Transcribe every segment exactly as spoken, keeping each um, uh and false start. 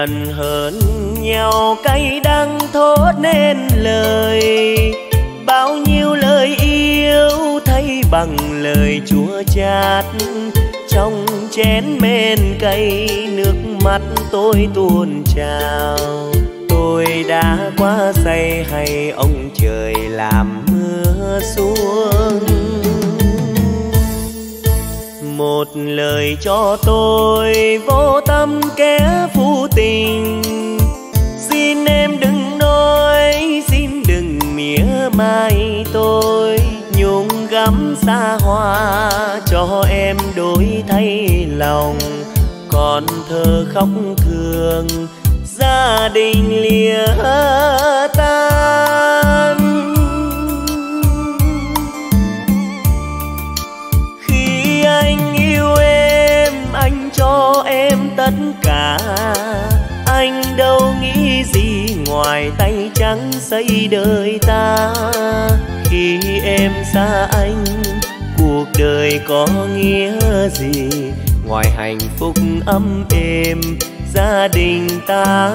lần hơn nhau cay đắng thốt nên lời, bao nhiêu lời yêu thay bằng lời chua chát. Trong chén men cay nước mắt tôi tuôn trào, tôi đã quá say hay ông trời làm mưa xuống. Một lời cho tôi vô tâm kẻ phụ tình, xin em đừng nói, xin đừng mỉa mai tôi. Nhung gắm xa hoa cho em đổi thay lòng, còn thơ khóc thương gia đình lìa tan. Khi anh yêu em, anh cho em tất cả, anh đâu nghĩ gì ngoài tay trắng xây đời ta. Khi em xa anh, cuộc đời có nghĩa gì ngoài hạnh phúc ấm êm gia đình ta.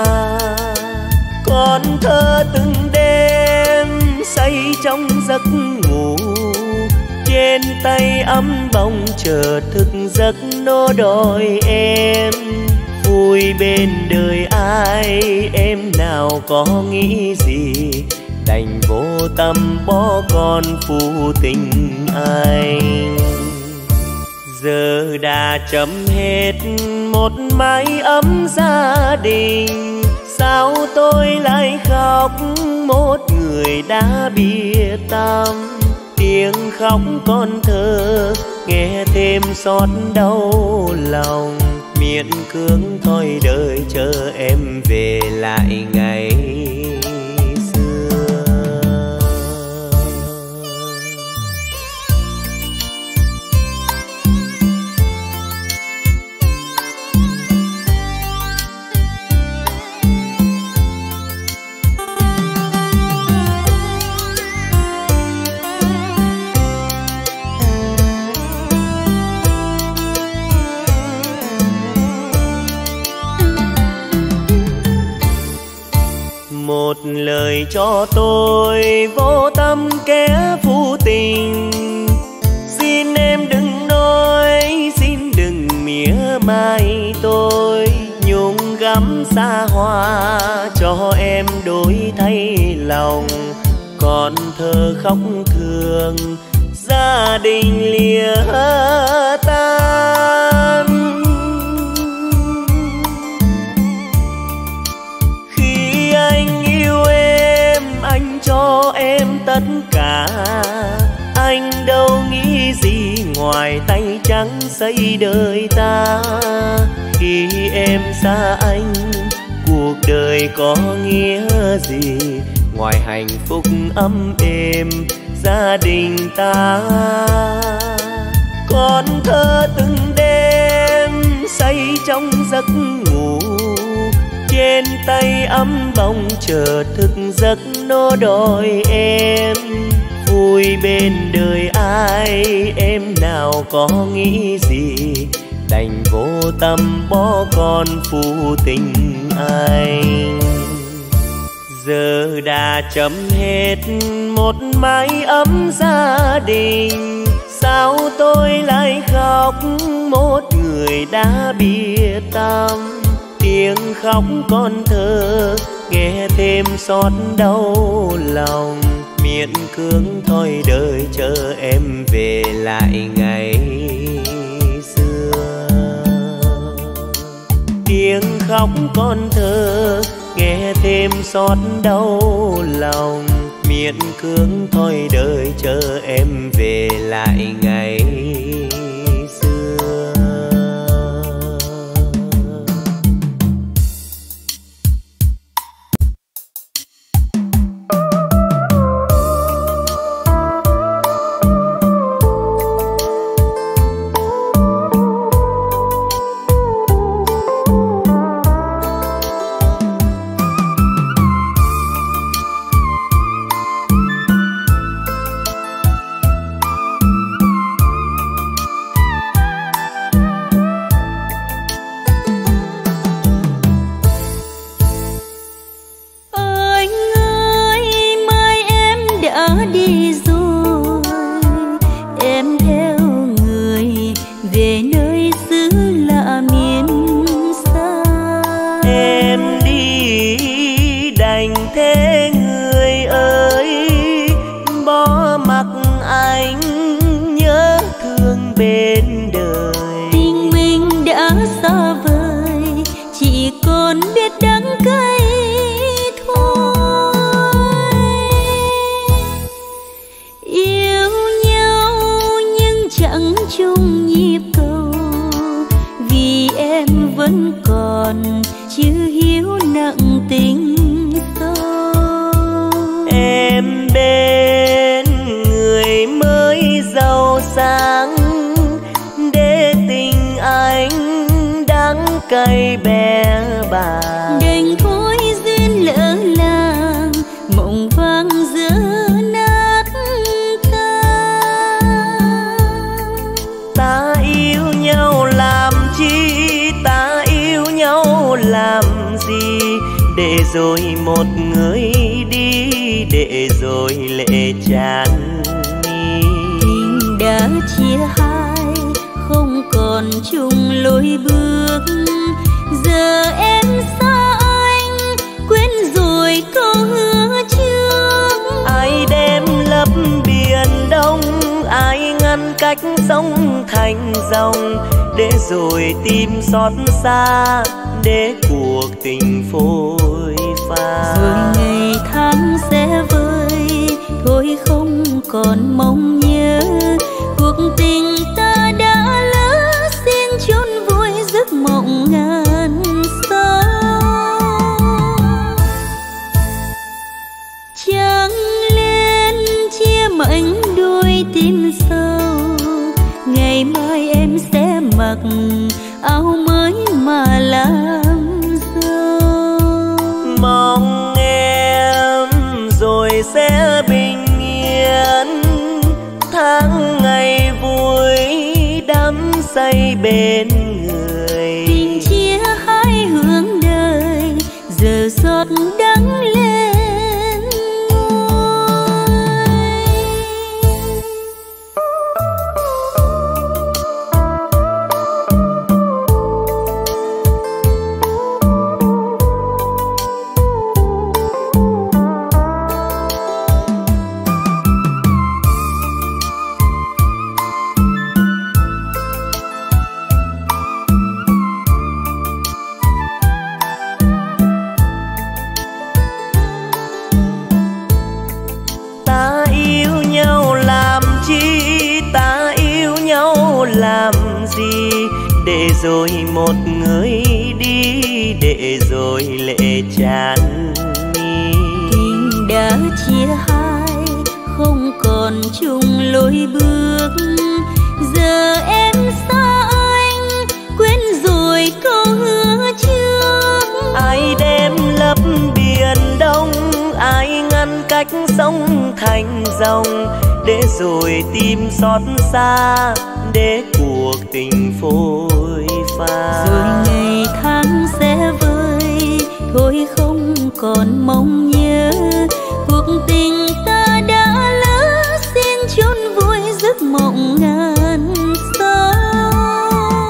Con thơ từng đêm say trong giấc ngủ, trên tay ấm bông chờ thức giấc nó đòi em. Vui bên đời ai em nào có nghĩ gì, đành vô tâm bỏ con phụ tình anh. Giờ đã chấm hết một mái ấm gia đình, sao tôi lại khóc một người đã biệt tâm. Tiếng khóc con thơ nghe thêm xót đau lòng, miễn cưỡng thôi đời chờ em về lại ngày xưa. Một lời cho tôi vô tâm kẻ phụ tình, xin em đừng nói, xin đừng mỉa mai tôi. Nhung gắm xa hoa cho em đổi thay lòng, còn thơ khóc thương gia đình lìa tan. Khi anh yêu em, anh cho em tất cả, anh đâu nghĩ gì ngoài tay trắng xây đời ta. Khi em xa anh, cuộc đời có nghĩa gì ngoài hạnh phúc ấm êm gia đình ta. Con thơ từng đêm say trong giấc ngủ, trên tay ấm bông chờ thức giấc nó đòi em. Vui bên đời ai em nào có nghĩ gì, đành vô tâm bỏ con phụ tình anh. Giờ đã chấm hết một mái ấm gia đình, sao tôi lại khóc một người đã biệt tâm. Tiếng khóc con thơ nghe thêm xót đau lòng, miễn cưỡng thôi đời chờ em về lại ngày xưa. Tiếng khóc con thơ nghe thêm xót đau lòng, miễn cưỡng thôi đời chờ em về lại ngày xưa. rồi, em theo người về nơi xứ lạ miền xa. Em đi đành thế người ơi, bỏ mặc anh nhớ thương bên đời. Tình mình đã xa vời, chỉ còn biết đắng cay thôi. Yêu nhau nhưng chẳng chung nhịp cầu, vì em vẫn còn chưa hiểu nặng tình sâu. Em bên người mới giàu sang, để tình anh đắng cay bé bàng. Đành thôi duyên lỡ làng, mộng vang giữa nát tan. Ta yêu nhau làm chi, ta yêu nhau làm gì, để rồi một người đi, để rồi lệ tràn mi. Tình đã chia hai, không còn chung lối bước. Giờ em xa anh, quên rồi câu hứa trước. Ai đem lấp biển đông, ai ngăn cách sông thành dòng, để rồi tim xót xa, để cuộc tình phôi pha. Rồi ngày tháng sẽ vơi, thôi không còn mong nhớ. Cuộc tình ta đã lỡ, xin chôn vùi giấc mộng ngàn sao. Chẳng lên chia mảnh đôi tim sâu, ngày mai em sẽ mặc áo mới mà làm dâu. Mong em rồi sẽ bình yên, tháng ngày vui đắm say bên người. Tình chia hai hướng đời, giờ giọt đắng lên môi. Ta yêu nhau làm chi, ta yêu nhau làm gì, để rồi một người đi, để rồi lệ tràn mi. Tình đã chia hai, không còn chung lối bước. Giờ em xa anh, quên rồi câu hứa trước. Ai đem lấp biển đông, ai ngăn cách sông thành dòng, để rồi tim xót xa, để cuộc tình phôi pha. Rồi ngày tháng sẽ vơi, thôi không còn mong nhớ. Cuộc tình ta đã lỡ, xin chôn vùi giấc mộng ngàn sao.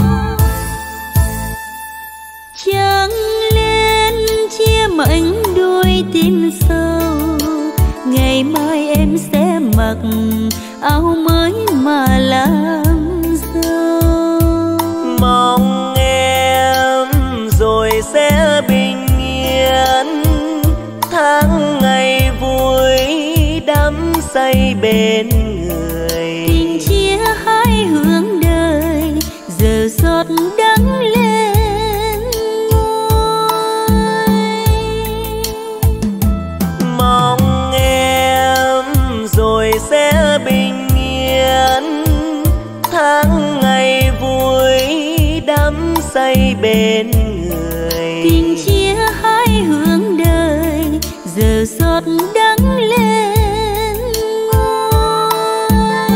Chẳng lên chia mảnh đôi tim sâu, ngày mai em sẽ mặc áo mới mà làm dâu. Mong em rồi sẽ bình yên, tháng ngày vui đắm say bên người. Tình chia hai hướng đời, giờ giọt đắng lên môi. Mong em rồi sẽ bình yên, tháng ngày vui đắm say bên người. Tình chia hai hướng đời, giờ giọt đắng lên môi.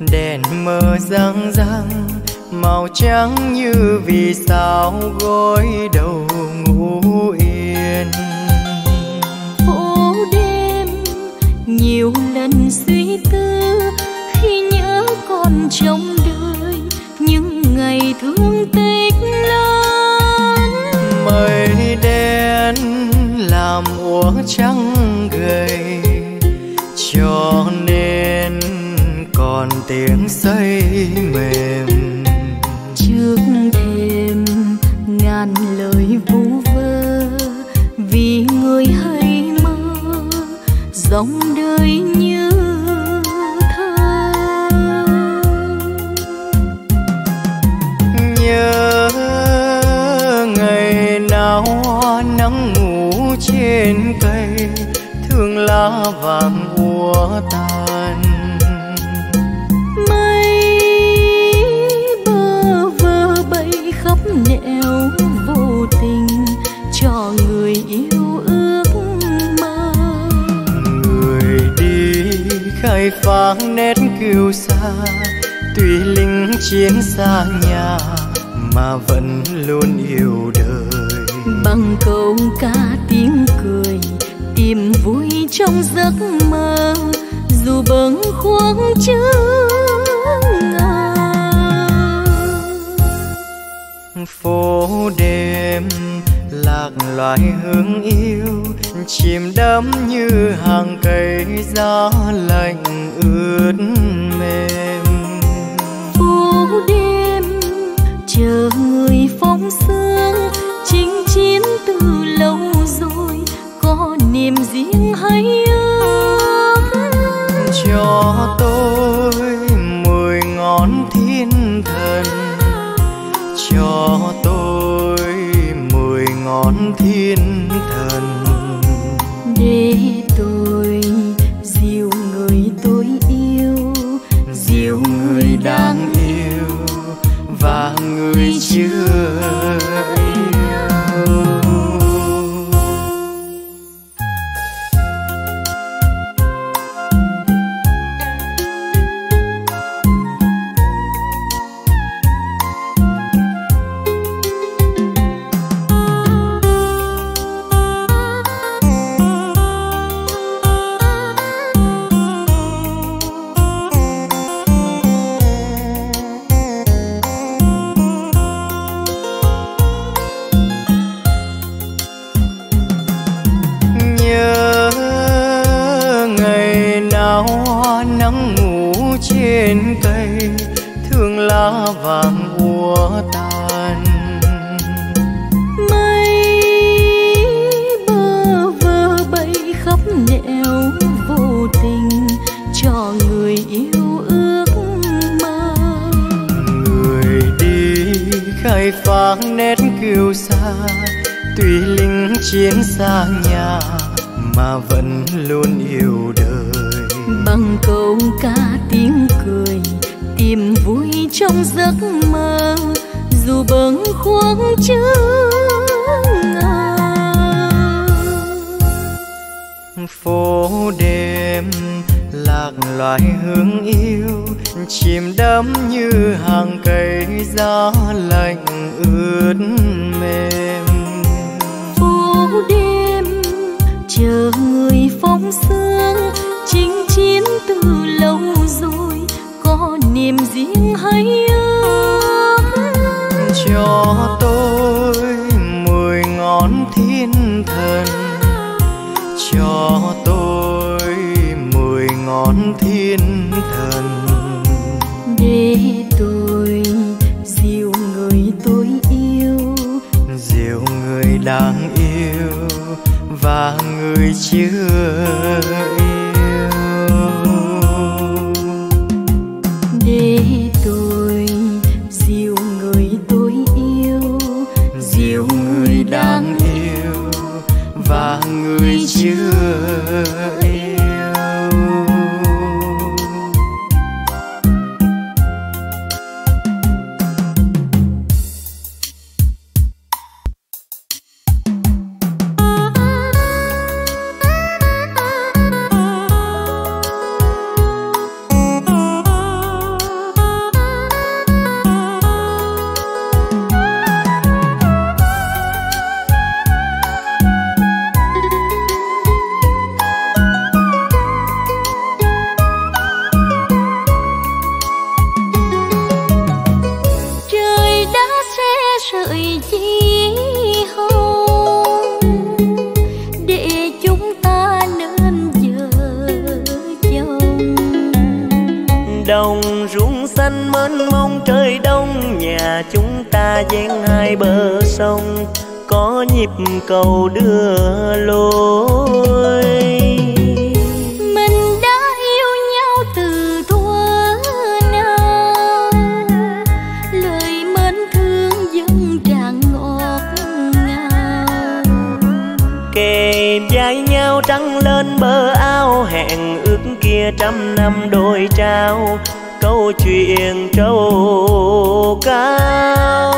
đèn mờ răng răng màu trắng như vì sao gối đầu ngủ yên. Phố đêm nhiều lần suy tư khi nhớ còn trong đời những ngày thương tích lớn. Mây đen làm úa trắng gầy cho nên còn tiếng xây mềm. Trước thềm ngàn lời vu vơ vì người hay mơ dòng đời như thơ. Nhớ ngày nào hoa nắng ngủ trên cây thương lá vàng úa tàn. Mây bơ vơ bay khắp nẻo vô tình cho người yêu ước mơ. Người đi khai phá nét kiêu sa tuy lính chiến xa nhà mà vẫn luôn yêu đời. Bằng câu ca tiếng cười tìm vui trong giấc mơ dù bâng khuâng chớ ngờ. Phố đêm lạc loài hương yêu chìm đắm như hàng cây gió lạnh ướt mềm. Phố đêm chờ người phóng sương chinh chiến từ lâu rồi có niềm riêng hay ước. Cho tôi mười ngón thiên thần, cho tôi mười ngón thiên thần, để tôi dìu người tôi yêu, dìu người đang yêu và người chưa yêu. Trên cây thương lá vàng úa tàn. Mây bơ vơ bay khắp nẻo vô tình cho người yêu ước mơ. Người đi khai phá nét kiêu sa tuy lính chiến xa nhà mà vẫn luôn yêu đời. Bằng câu ca tiếng cười tìm vui trong giấc mơ dù bâng khuâng chớ ngờ. Phố đêm lạc loài hương yêu chìm đắm như hàng cây gió lạnh ướt mềm. Phố đêm chờ người phóng sương chinh chiến từ lâu rồi có niềm riêng hay ước. Cho tôi mười ngón thiên thần, cho tôi mười ngón thiên thần, để tôi dìu người tôi yêu, dìu người đang yêu và người chưa yêu. Để tôi dìu người tôi yêu, dìu người đang yêu và người chưa yêu. Hãy Đồng ruộng xanh mênh mông trời đông, nhà chúng ta ven hai bờ sông, có nhịp cầu đưa lối. Mình đã yêu nhau từ thuở nào, lời mến thương vẫn tràn ngọt ngào. Kề vai nhau trăng lên bờ ao, hẹn ước kia trăm năm đôi trao, câu chuyện trầu cao.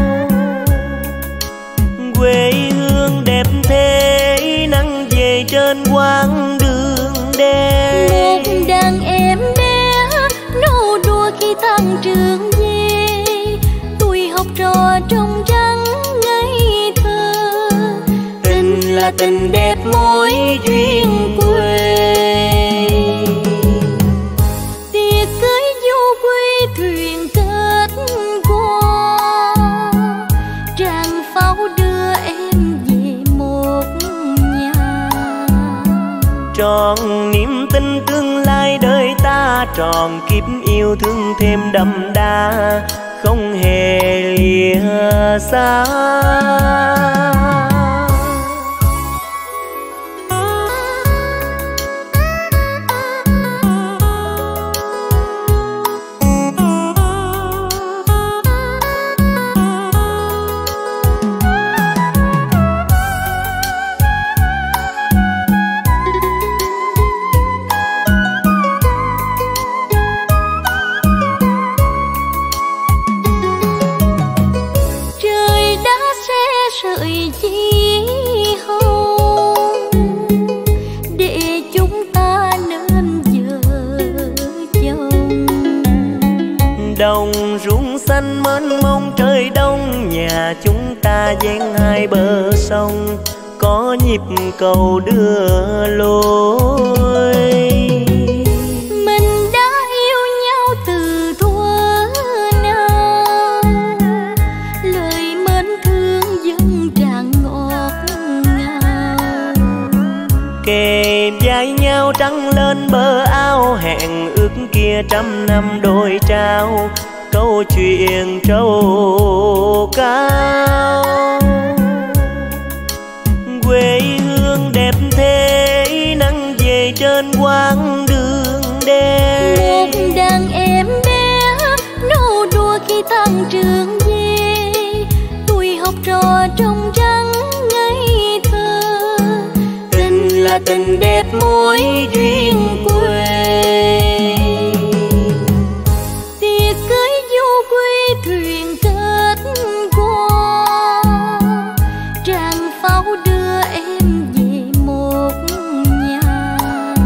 Quê hương đẹp thế nắng về trên quãng đường đen. Một đàn em bé nô đùa khi thăng trường về, tuổi học trò trong trắng ngây thơ. Tình là tình đẹp mối duyên quê. Tiệc cưới du quy thuyền kết qua, tràng pháo đưa em về một nhà. Tròn niềm tin tương lai đời ta, tròn kiếp yêu thương thêm đậm đà, không hề lìa xa. Sợi chi hôn để chúng ta nên vợ chồng. Đồng ruộng xanh mênh mông trời đông, nhà chúng ta ven hai bờ sông, có nhịp cầu đưa lối. Mình đã yêu nhau từ thuở nào, lời mến thương vẫn tràn ngọt ngào. Kề vai nhau trăng lên bờ ao, hẹn ước kia trăm năm đôi trao, câu chuyện trầu cao. Quê hương đẹp thế nắng về trên quãng đường đen. Một đàn em bé nô đùa khi thăng trường về, tuổi học trò trong trắng ngây thơ. Tình là tình đẹp mối duyên quê. Tiệc cưới du quy thuyền kết qua, tràng pháo đưa em về một nhà.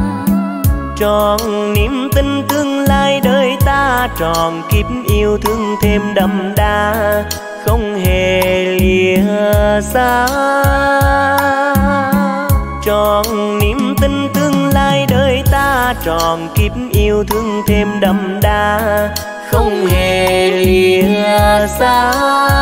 Tròn niềm tin tương lai đời ta, tròn kiếp yêu thương thêm đậm đà, không hề lìa xa. Tròn niềm tin tương lai đời ta, tròn kiếp yêu thương thêm đậm đà, không hề lìa xa.